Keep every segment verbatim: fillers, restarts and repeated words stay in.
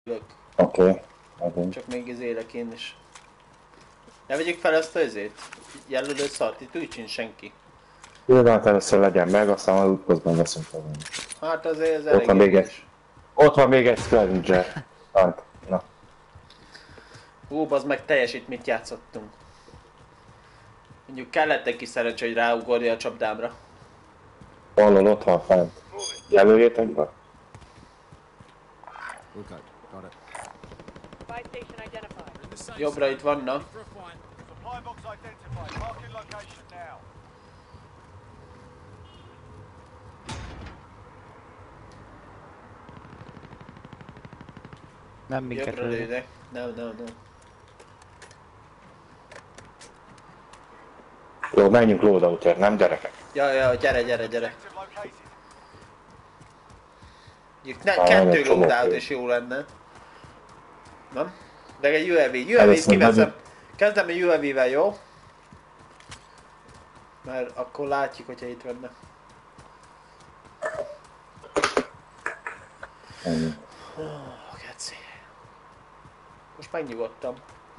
Oké. Okay. Csak még izélek én is. Ne vegyük fel ezt az izét? Jelölő szart, itt úgy sincs senki. Pillanat először legyen meg, aztán az útközben veszünk fel. Hát azért ez Ott elég van még egy. is. Ott van még egy Scavenger. Hát, na. Hú, az meg teljesítményt játszottunk. Mondjuk kellett egy kis szerencsé, hogy ráugorja a csapdámra. Hallod, ott van fent. Jelöljétek be. Jobbra itt vannak. Nem minket Jobbra lőnek. lőnek. Nem, nem, nem. Jó, menjünk loadoutért, nem gyerekek? Ja, ja, gyere, gyere, gyere. Mondjuk ne, Á, kettő egy csomó loadout pénz. is jó lenne. Nem? De egy U A V, U A V-t Először kiveszem. megyünk. Kezdem a U A V-vel, jó? Mert akkor látjuk, hogyha itt vannak. Ennyi. Oh, geci. Most megnyugodtam.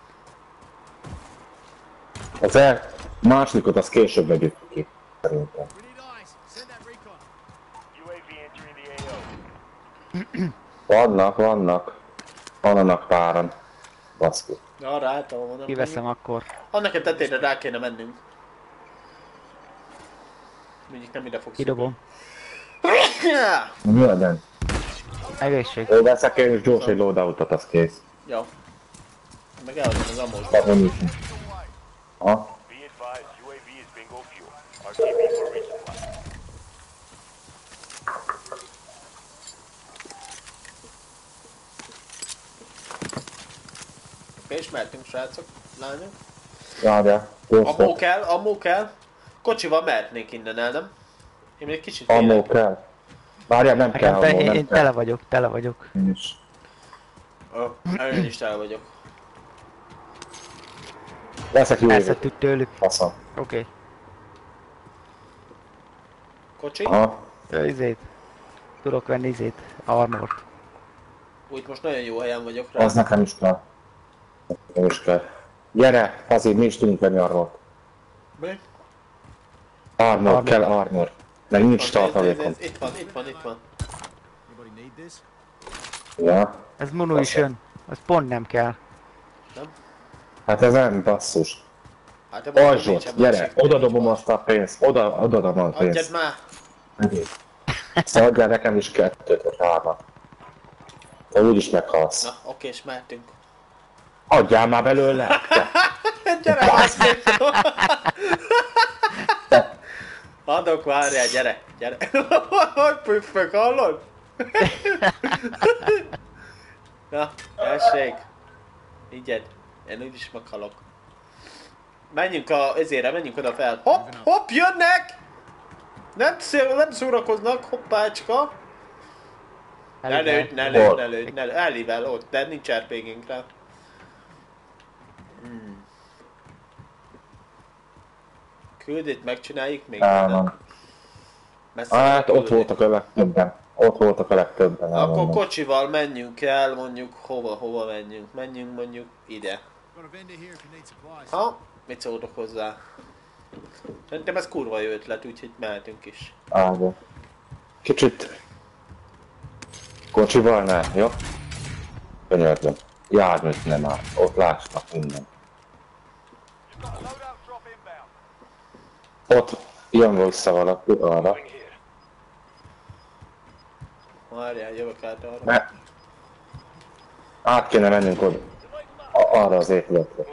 Az el... Másodikot az később vegyük ki. Szerintem. Vannak, vannak. Vannak páran. Baszki. Na, ráálltam, mondom. Kiveszem akkor. Annak a tetejére rá kéne mennünk. Mondjuk nem ide fogsz. Kidobom. Mi legyen? Egészség. Ó, veszek én is gyors egy loadoutot, az kész. Jó. Meg eladom az ammót. Bakom is. Ha? És mehetünk, srácok, lányok. Várjál. Ammó kell, ammó kell. Kocsival mehetnénk innen el, nem? Én még kicsit Ammó félek. kell. Várjál, nem kell Nekem te, ammó, én, nem én kell. tele vagyok, tele vagyok. Én is. Oh, én is tele vagyok. Veszek jó évet. Elszettük tőlük. Faszom. Oké. Okay. Kocsi? Aha. Izét. Tudok venni izét. Armort. Úgy most nagyon jó helyen vagyok rá. Az nekem is kell. Nekem is kell. Gyere, azért mi is tudunk venni armort. Mi? Armor, Armor. kell armor. Meg nincs Itt van, ez- tartalékom. ez- Itt van, itt van, itt van. Ja. Ez munition. Ez pont nem kell. Hát ez nem basszus. Hát de mondom, Alzsot, nincsen gyere, másik. oda dobom azt a pénzt. Oda, oda dobom a Adjad pénzt. már! Megint. Szóval adjál nekem is kettőt, vagy hármat. Te úgyis meghalsz. Na, oké, és mehetünk. Adjál már belőle! Te. Gyere, baszki! Adok, várjál, gyere, gyere. Hogy püffök, hallod? Na, tessék. Igyed. Én úgyis meghalok. Menjünk a, ezére, menjünk oda fel. Hopp, hopp, jönnek! Nem, szél, nem szórakoznak, hoppácska. Ne lőd, ne lőd, ne lőd, ne lőd. Ellivel ott, de nincs er pé gink rá. Hmm. Küldét megcsináljuk még Á, minden. van. Messze Hát ott küldét. voltak a legtöbben. Ott voltak a legtöbben. Akkor elmondom. kocsival menjünk el, mondjuk hova, hova menjünk. Menjünk mondjuk ide. Ha? Mit szóltok hozzá? Szerintem ez kurva jó ötlet, úgyhogy mehetünk is. Áldó. Kicsit... Kocsival ne, jó? Könyörgöm. Járműt nem áll. Ott lásnak minden. Ott jön vissza valaki arra. Várjál, jövök át arra. Ne. Át kéne mennünk oda. A- arra az épületre.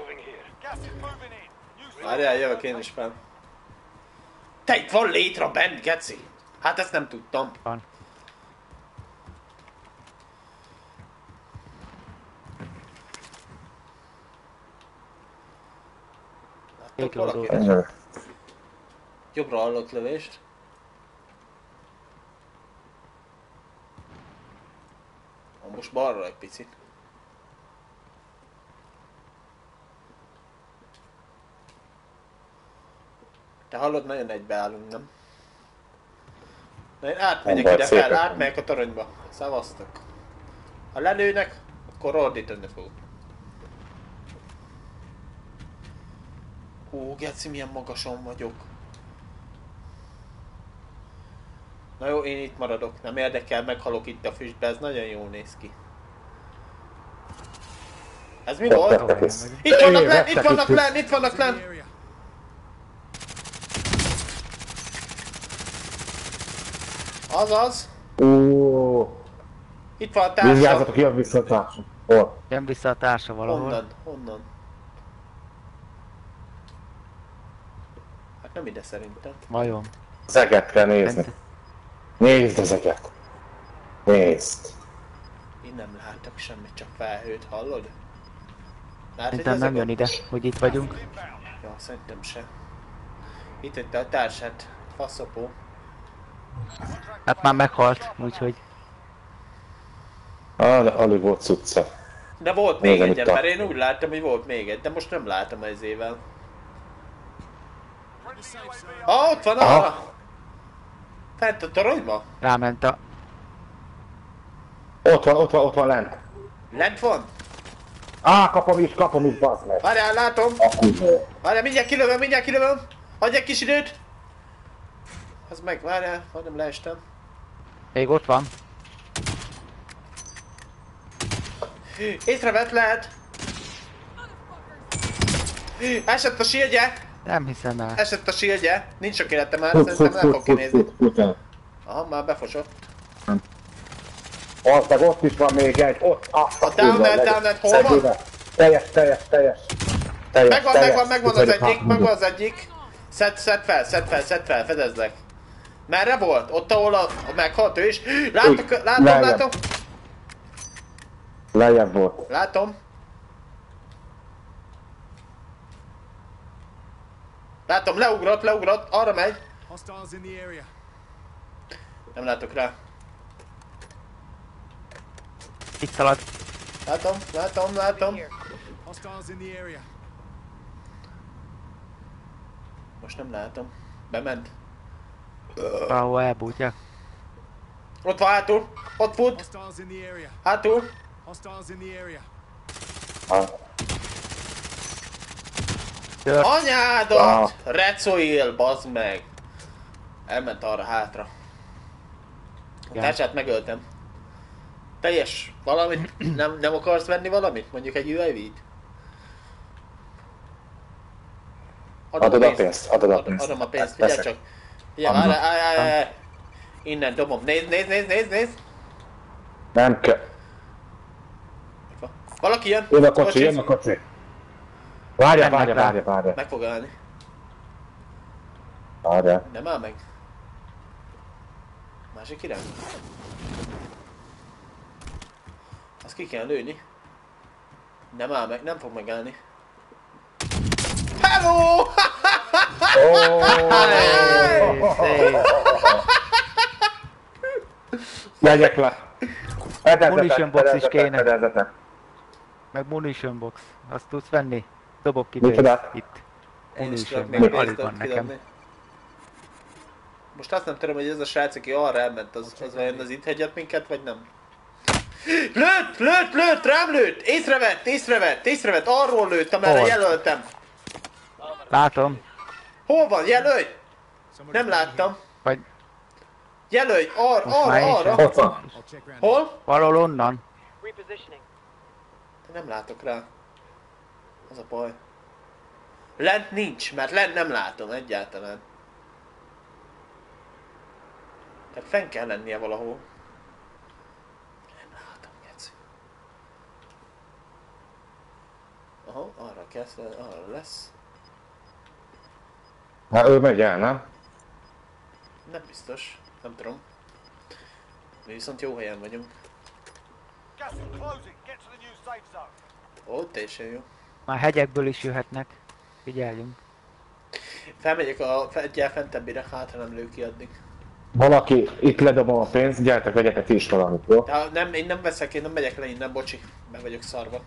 Várjál, jövök én is fel. Te itt van létra bent, geci! Hát ezt nem tudtam. Van. Láttok Két valakit? lódó. Könyörgöm. Jobbra hallott lövést. Most balra egy picit. Te hallod, nagyon egybeállunk, nem? Na én átmegyek Nem ide baj, fel, szépek átmegyek a toronyba. Szavaztok. Ha lelőnek, Akkor ordítani fogok. Ó, geci, milyen magason vagyok. Na jó, én itt maradok. Nem érdekel, meghalok itt a füstbe, ez nagyon jól néz ki. Ez mi volt? Itt vannak lenn, itt vannak lenn, itt vannak lenn! Azaz. Ó, Itt van a társa. vigyázzatok, jön vissza a társam. Hol? Jön vissza a társa valahol. Honnan? Honnan? Hát nem ide szerintem. Vajon? Az eget kell nézni. Fent- Nézd az eget. Nézd. Én nem látok semmit, csak felhőt, hallod? Látod, Szerintem hogy nem ezek jön a- ide, hogy itt vagyunk. Ja, szerintem se. Itt hagyta a társát. Faszopó. Hát már meghalt, úgyhogy... Ah, de alig volt cucca. De volt még Nézem egy itt ember, a- én úgy láttam, hogy volt még egy, de most nem látom ezével. Ah, ott van Aha. arra! Fent a toronyba? Ráment a... Ott van, ott van, ott van lent. Lent van? Á, kapom is, kapom is, bazd meg. Várjál, látom! A kurva. Várjál, mindjárt kilövöm, mindjárt kilövöm! Adj egy kis időt! Az meg, várjál, majdnem leestem. Még ott van. Észrevett lehet! Esett a shieldje! Nem hiszem el. Esett a shieldje! Nincs sok élete már, Fut, szerintem fut, nem fut, fog fut, kinézni. fut, fut, fut. Aha, már befosott. Az meg ott is van még egy, ott, ah, A downed, downed, hol van? Teljes, teljes, teljes. Teljes, Megvan, teljes. megvan, megvan az Itt egyik, vagyok, megvan az egyik. Szedd, szedd fel, szedd fel, szedd fel, fedezlek. Merre volt? Ott, ahol a, a meghalt ő is? Látok, Úgy, látom, lejjebb. látom. Lejjebb volt. Látom. Látom, leugrott, leugrott, arra megy. Hostiles in the area. Nem látok rá. Itt szalad. Látom, látom, látom. Hostiles in the area. Most nem látom. Bement. Valahol elbújtja. Ott van hátul. Ott fut. Hostiles in the area. Hátul. Hostiles in the area. Ah, Tört. Anyádat! Ah. Recoil, bazd meg! Elment arra hátra. A Igen. társát megöltem. Teljes valamit? Nem, nem akarsz venni valamit? Mondjuk egy U A V-t? Adod a pénzt, adod a pénzt. Adom a pénzt, Veszek. figyelj csak. Figyelj, Adom. állj, állj, állj, állj. Innen dobom. Nézd, nézd, nézd, nézd, nézd! Nem kell. Valaki jön! Jön a kocsi, jön a kocsi. Várja, Mennek várja, rá. várja, várja. Meg fog állni. Várja. Nem áll meg. Másik irány. Azt ki kell lőni. Nem áll meg, nem fog megállni. Hello! Szép. Megyek le. Fedezetek, Munition box is fedezetek, kéne. fedezetek. Meg munition box. Azt tudsz venni? Dobok ki Micsoda? pénzt. Itt. Én is Munition, tudok még meg pénzt alig van kidobni. nekem. Most azt nem tudom, hogy ez a srác, aki arra elment, az, az vajon az itt hagyott minket, vagy nem? Lőtt, lőtt, lőtt, rám lőtt! Észrevett, észrevett, észrevett, arról lőtt, amerre Hol? jelöltem. Látom. Hol van? Jelölj! Somebody Nem láttam. Vagy Jelölj, ar, Most már én arra, sem. arra. Ott van. I'll check around. Hol? valahol onnan. Repositioning. Nem látok rá. Az a baj. Lent nincs, mert lent nem látom egyáltalán. Tehát fenn kell lennie valahol. Nem látom, geci. Aha, arra kezd, arra lesz. Hát ő megy el, nem? Nem biztos, nem tudom. Mi viszont jó helyen vagyunk. Gas is closing. Get to the new safe zone. Ó, teljesen jó. Már hegyekből is jöhetnek. Figyeljünk. Felmegyek a egyel fentebbire, hát ha nem lő ki addig. Valaki itt ledobom a pénzt, gyertek, vegyetek ti is valamit, jó? De ha nem, én nem veszek, én nem megyek le innen, bocsi. Be vagyok szarva.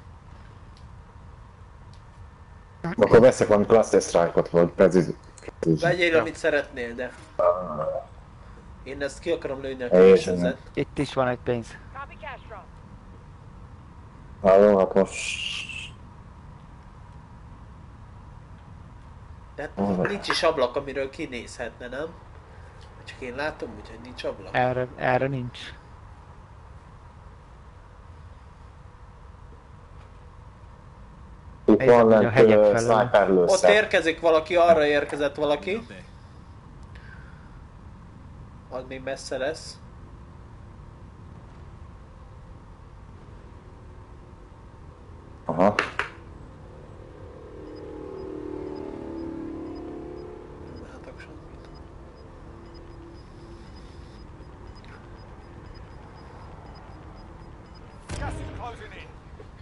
Akkor veszek valami Cluster Strike-ot, vagy Precision. Vegyél, Ja. amit szeretnél, de... Én ezt ki akarom lőni a Én kis sem. üzet. Itt is van egy pénz. Copy cash drop. Na jó, hát most... De hát nincs is ablak, amiről kinézhetne, nem? Csak én látom, úgyhogy nincs ablak. Erre, erre nincs. Itt Nézzük, van hogy a lent hegyek ö, felől. sniper Ott lőszer. érkezik valaki, arra érkezett valaki. Up there. Az még messze lesz. Aha. Nem látok semmit. Gas is closing in.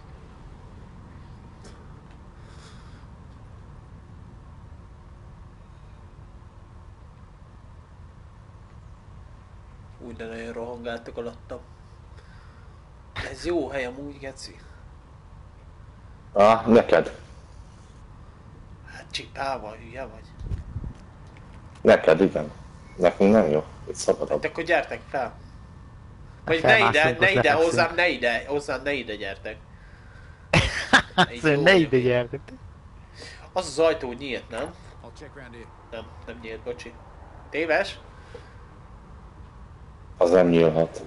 Úgy de nagyon rohangáltak alattam. Ez jó hely amúgy, geci. Ah, neked. Hát csipával, hülye vagy. Neked, igen. Nekünk nem jó. Itt szabadabb. De akkor gyertek fel. Vagy ne felmászunk, ide, ott ne ide, lefekszünk. hozzám ne ide, hozzám ne ide gyertek. Így Szóval jó ne vagyok ide én. gyertek. Az az ajtó nyílt, nem? I'll check round here. Nem, nem nyílt, bocsi. Téves? Az nem nyílhat.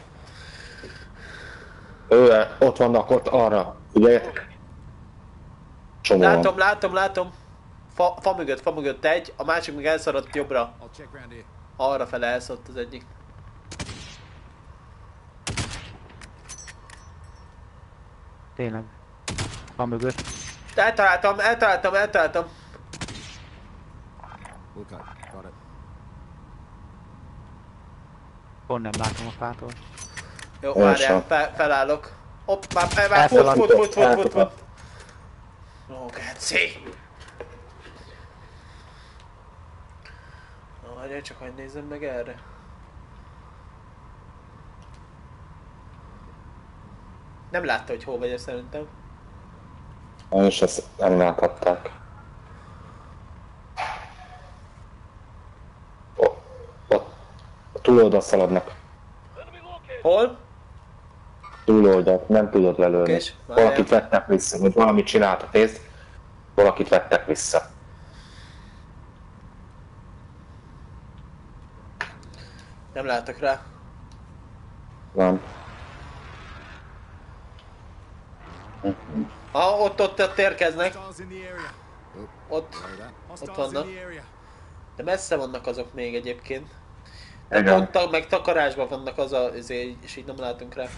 Ő, ott vannak, ott arra. Figyeljetek. Csomóan. Látom, látom, látom. Fa, fa mögött, fa mögött egy, a másik meg elszaradt jobbra. I'll check round here. Arra fele elszaladt az egyik. Tényleg. Van mögött. Eltaláltam, eltaláltam, eltaláltam. Okay, got it. Pont nem látom a fától. Jó, Én várjál, sem. fel, felállok. Hopp, már, már, már, fut, Elszaladt. fut, fut, fut, fut, fut. Elfutott. Ó, geci. Na, várjál, csak hogy nézzem meg erre. Nem látta, hogy hol vagy szerintem. Én is ezt nem láthatták. Ott, ott, a túloldal szaladnak. Hol? Túloldal, nem tudod lelőni. Okés, várjál. Valakit vettek vissza, vagy valamit csináltak, nézd. Valakit vettek vissza. Nem látok rá. Nem. Ah, ott, ott, ott érkeznek. Hostiles in the area. Ott. Know that. Hostiles vannak. in the area. De messze vannak azok még egyébként. De Igen. ott a- meg takarásban vannak az a, ezért, és így nem látunk rá.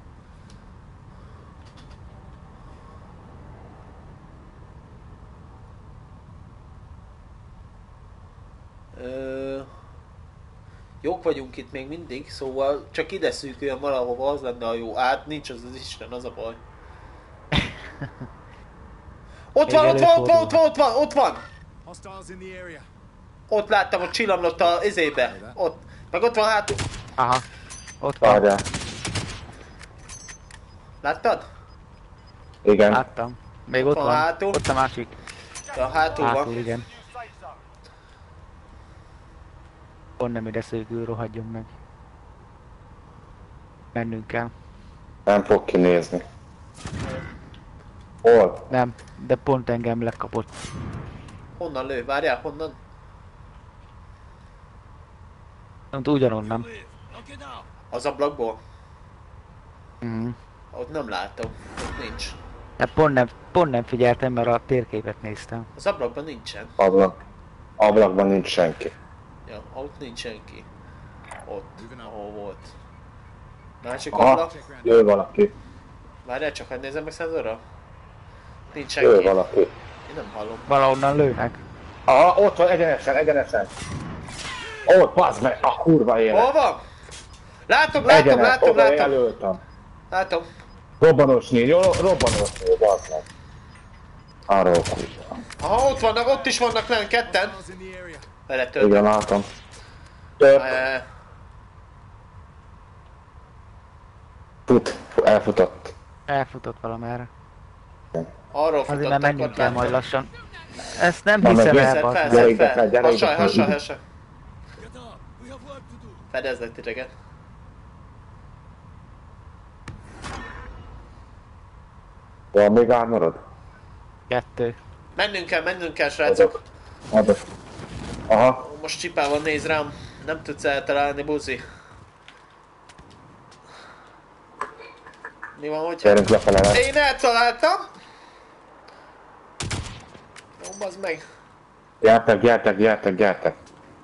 Ö... Jók vagyunk itt még mindig, szóval csak ide szűküljön valahova, az lenne a jó. Át nincs az az Isten, az a baj. Ott van, ott van, ott van, ott van, ott van, ott van! Hostiles in the area. Ott láttam, hogy csillamlott a izébe. Ott. Meg ott van hátul. Aha. Ott van. Várjál. Láttad? Igen. Láttam. Még ott van van. hátul. Ott a másik. Ja, hátul Hátul, van. igen. New safe zone. Pont nem ide szögül, rohadjon meg. Mennünk kell. Nem fog kinézni. Hol? Nem, de pont engem lekapott. Honnan lő? Várjál, honnan? Pont ugyanonnan. Az ablakból? Mhm. Ott nem látom. Ott nincs. De pont nem, pont nem figyeltem, mert a térképet néztem. Az ablakban nincsen. Ablak. Ablakban nincs senki. Ja, ott nincs senki. Ott, ahol volt. Másik Aha, ablak? jön valaki. Várjál, csak hogy nézem meg szenzorra. Nincs Jön senki. valaki. Én nem hallom. Valahonnan lőnek. Aha, ott van, egyenesen, egyenesen. Ott, bazd meg, a kurva élet. Hol van? Látom, látom, Egyenes, látom, oda látom. jelöltem. Látom. Robbanós négy, jó, robbanós négy, bazd meg. Arról kurva. Aha, ott vannak, ott is vannak nem, ketten. Hostiles in the area. Vele töltök. Igen, látom. Több. Eh, Fut, elfutott. Elfutott valamerre. Arról Azért futottak, már menjünk ott kell majd láttam. lassan. Ezt nem Na, hiszem meg el, Szedd bazd fel, meg. Gyere szedd ide fel, fel. gyere Hasonl, ide fel. hasonl, hasonl. Get up. We have work to do. Fedezlek titeket. Van még ármorod? Kettő. Mennünk kell, mennünk kell, srácok. Adok. Adok. Aha. Most csipában néz rám. Nem tudsz eltalálni, buzi. Mi van, hogyha... Gyerünk lefele le. Én eltaláltam! Jó, bazd meg. Gyertek, gyertek, gyertek, gyertek.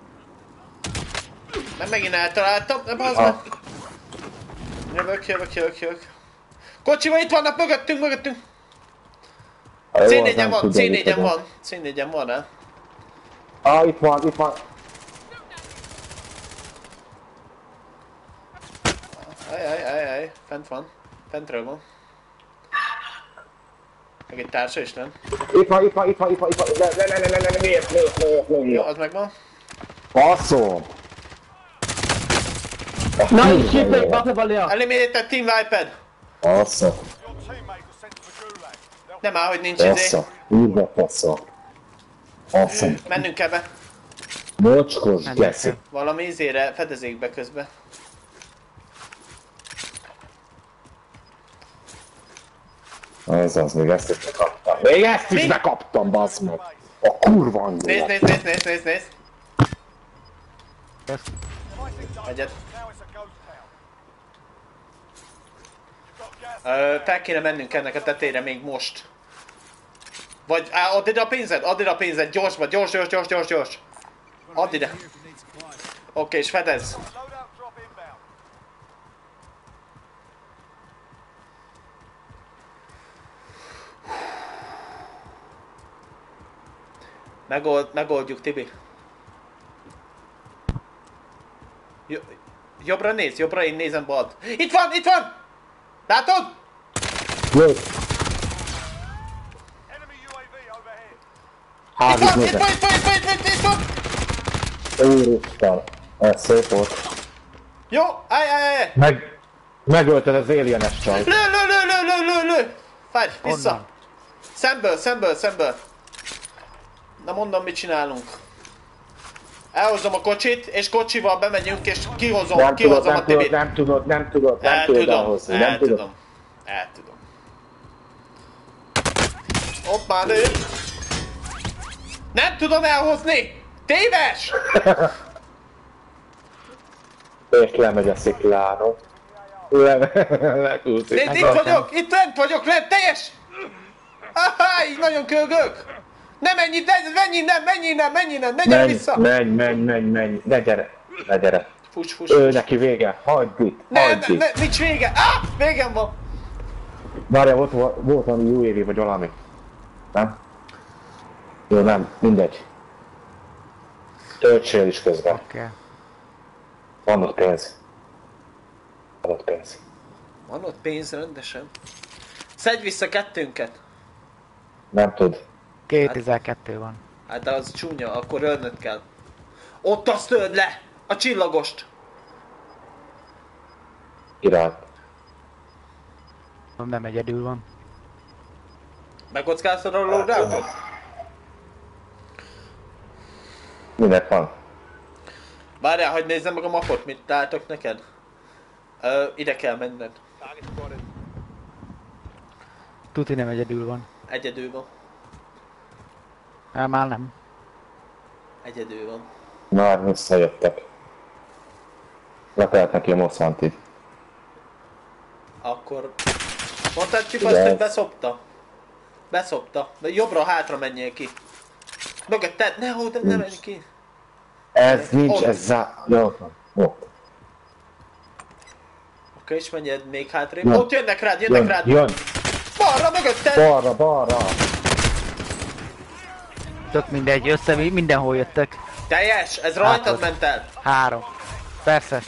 Mert megint eltaláltam, de bazd Ha. meg. Jövök, jövök, jövök, jövök. Kocsival itt vannak, mögöttünk, mögöttünk. Ha jó, az cé négyen nem van, tud cé négyen elütni. van. cé négyen van, eh? Ah, itt van, itt van. Aj, aj, aj, aj. Fent van. Fentről van. Meg egy társa is, nem? Itt van, itt van, itt van, itt van, itt van. Ne, ne, ne, ne, ne, ne, miért, miért, miért, Jó, miért. az megvan. Faszom. Nice shit, mate, buffer Valia! Eliminated Team Wiped. Faszom. Your teammate was sent to the gulag. They'll Nem áll, hogy nincs izé. Faszom. Írva faszom. Faszom. Mennünk kell be. Mocskos Menjünk geszi. el. Valami izére fedezékbe közben. Ez az, még ezt is bekaptam. Még ezt is Mi? bekaptam, bazd meg. A kurva anyja. Nézd, nézd, nézd, nézd, nézd, nézd. Kösz. fighting done. Egyet. Now it's a ghost town. You've got gas. Ö, fel kéne mennünk ennek a tetejére még most. Vagy, á, add ide a pénzed, add ide a pénzed, gyorsba, gyors, gyors, gyors, gyors, gyors. Add ide. Here if you need supplies. Oké, és fedez. Loadout drop inbound. Megold, megoldjuk, Tibi. Jo, jobbra néz, jobbra, én nézem balt. Itt van, itt van! Látod? Jó. Enemy U A V overhead. Itt Házit van, itt nézek. van, itt van, itt van, itt van, itt van! Úristen. Ez szép volt. Jó, állj, állj, állj! Meg... Megölted az alienes csajt. Lő, lő, lő, lő, lő, lő, lő! Fáj, vissza! Onnan. Szemből, szemből, szemből! Na mondom, mit csinálunk. Elhozom a kocsit, és kocsival bemegyünk, és kihozom, Nem tudod, kihozom nem a tudod, Tibit. nem tudod, nem tudod, nem El tudod tudom, elhozni, el nem tudod. tudom. El tudom. Hoppá, nő! Nem tudom elhozni! Téves! És lemegy a szikláról. Le, lekúszik. Nézd, itt vagyok, itt lent vagyok, lent, teljes! Ahá, így nagyon kölgök! Ne menj itt, ne, menj innen, menj innen, menj innen, ne gyere Menj, vissza! menj, menj, menj, menj, ne gyere, ne gyere. Fuss, fuss, Ő fuss. neki vége, hagyd itt, Ne, hagyd ne, itt. ne, nincs vége! Ah, végem van! Várjál, volt, volt valami U A V vagy valami. Nem? Jó, nem, mindegy. Töltsél is közben. Oké. Van ott pénz. Van ott pénz. Van ott pénz rendesen. Szedj vissza kettőnket! Nem tud. kétezer-kettő van. Hát de az csúnya, akkor ölnöd kell. Ott azt öld le! A csillagost! Király. Nem egyedül van. Megkockáztad a loadoutot? Minek van? Várjál, hogy nézzem meg a mapot, mit találtok neked? Ö, ide kell menned. Tuti nem egyedül van. Egyedül van. Hát már nem. Egyedül van. Már visszajöttek. Lepelt neki a Monsantit. Akkor... Mondhatjuk Igen. azt, hogy beszopta? Beszopta. De jobbra-hátra menjél ki. Mögötted, ne, ó, de ne menj ki. Ez nincs, Ott. ez zá... Jó, ott. Oké, és menjed még hátrébb. Jön. Ott jönnek rád, jönnek Jön, rád. jön. Balra, mögötted! Balra, balra. Tök mindegy, össze mindenhol jöttek. Teljes, ez rajtad Látod. ment el. Három. Persze.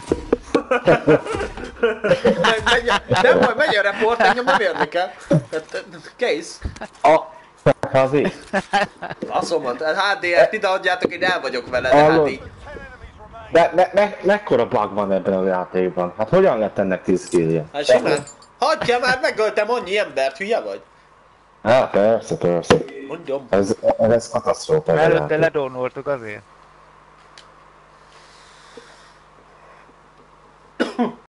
Meg- menj- Nem baj, megy a report, engem nem érdekel. Tehát, Kész. A... Hazi. Azt mondta, há dé er-t ide adjátok, én el vagyok vele, de Hallod? hát így. De, me, me, mekkora bug van ebben a játékban? Hát hogyan lett ennek tíz killje? Hát simán. Hagyja már, megöltem annyi embert, hülye vagy? Hát persze, persze. Mondjam. Ez, ez katasztrófa. ez a Előtte játék. ledónoltuk azért.